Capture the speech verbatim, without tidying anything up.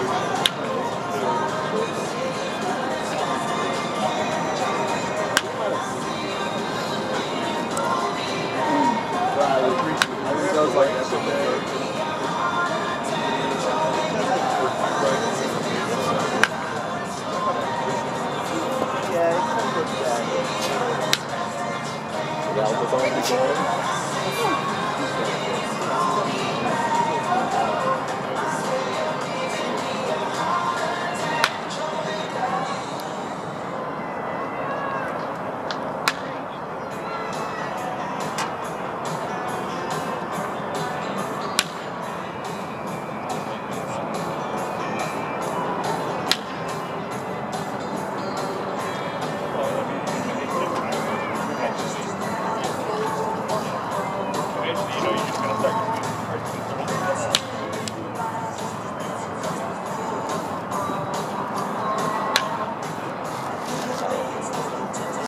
Sounds like yesterday. Yeah, it's kind of bad. Yeah, it was only going.